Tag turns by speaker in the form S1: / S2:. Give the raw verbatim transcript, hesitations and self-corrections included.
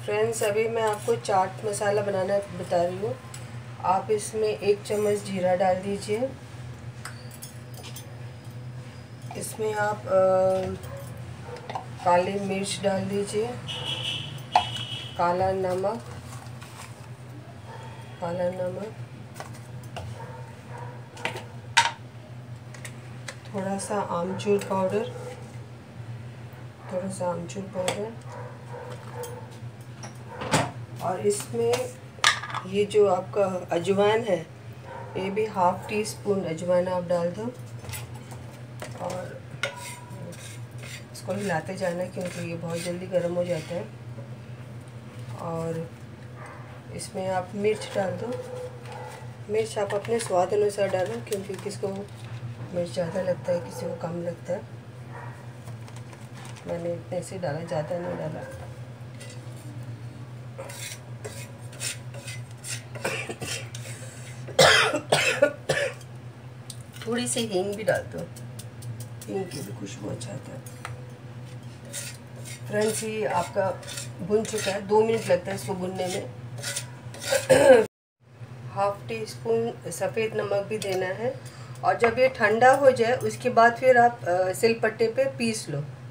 S1: Friends, अभी मैं आपको चाट मसाला बनाना बता रही हूँ। आप इसमें एक चम्मच जीरा डाल दीजिए। इसमें आप आ, काली मिर्च डाल दीजिए, काला नमक, काला नमक, थोड़ा सा आमचूर पाउडर, थोड़ा सा आमचूर पाउडर, और इसमें ये जो आपका अजवाइन है, ये भी हाफ टी स्पून अजवाइन आप डाल दो। और इसको हिलाते जाना क्योंकि ये बहुत जल्दी गर्म हो जाता है। और इसमें आप मिर्च डाल दो। मिर्च आप अपने स्वाद अनुसार डालो, क्योंकि किसी को मिर्च ज़्यादा लगता है, किसी को कम लगता है। मैंने इतने से डाला, ज़्यादा नहीं डाला। थोड़ी सी हींग भी डाल दो, हींग की भी खुशबू अच्छा आता है। फ्रेंड्स, ये आपका भुन चुका है, दो मिनट लगता है इसको भुनने में। हाफ टी स्पून सफ़ेद नमक भी देना है। और जब ये ठंडा हो जाए उसके बाद फिर आप सिलपट्टे पे पीस लो।